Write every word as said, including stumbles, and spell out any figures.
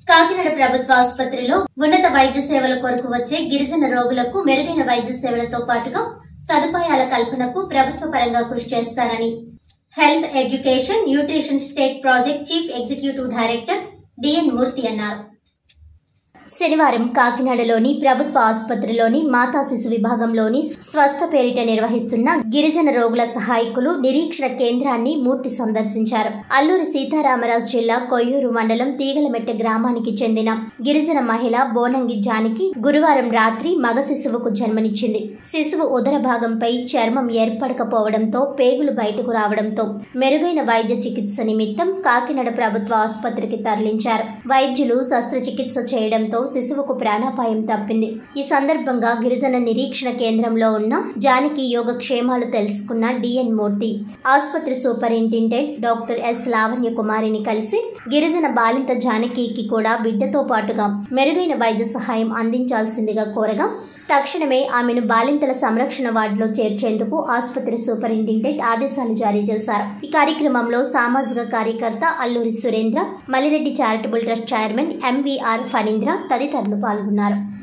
కాకినాడ ప్రభుత్వ ఆసుపత్రిలో ఉన్నత వైద్య సేవల కొరకు వచ్చే గిరిజన రోగులకు మెరుగైన వైద్య సేవలతో పాటుగా సదుపాయాల కల్పనకు ప్రభుత్వ పరంగా కృషి చేస్తానని health education nutrition state project chief executive director DN Murthy అన్నారు. శనివారం కాకినాడలోని ప్రభుత్వ ఆసుపత్రిలోని మాతా శిశు విభాగంలోని స్వస్థ పేరిట నిర్వహిస్తున్న గిరిజన రోగుల సహాయకులు నిరీక్షణ కేంద్రాన్ని మూర్తి సందర్శించారు. అల్లూరి సీతారామరాజు జిల్లా కొయ్యూరు మండలం తీగలమెట్ట గ్రామానికి చెందిన గిరిజన మహిళ బోనంగి జానకి గురువారం రాత్రి మగ శిశువుకు జన్మనిచ్చింది. శిశువు ఉదర భాగంపై చర్మం ఏర్పడకపోవడంతో పేగులు బయటకు రావడంతో మెరుగైన వైద్య చికిత్స నిమిత్తం కాకినాడ ప్రభుత్వ ఆసుపత్రికి తరలించారు. వైద్యులు శస్త్రచికిత్స చేయడంతో శిశువుకు ప్రాణాపాయం తప్పింది. ఈ సందర్భంగా గిరిజన నిరీక్షణ కేంద్రంలో ఉన్న జానకి యోగక్షేమాలు తెలుసుకున్న డిఎన్ మూర్తి ఆసుపత్రి సూపరింటెండెంట్ డాక్టర్ ఎస్ లావణ్య కుమారిని కలిసి గిరిజన బాలింత జానకికి కూడా బిడ్డతో పాటుగా మెరుగైన వైద్య సహాయం అందించాల్సిందిగా కోరగా తక్షణమే ఆమెను బాలింతల సంరక్షణ వార్డులో చేర్చేందుకు ఆసుపత్రి సూపరింటెండెంట్ ఆదేశాలు జారీ చేశారు. ఈ కార్యక్రమంలో సామాజిక కార్యకర్త Alluri Surendra, Mallireddy charitable trust chairman MVR Phanindra తదితరులు పాల్గొన్నారు.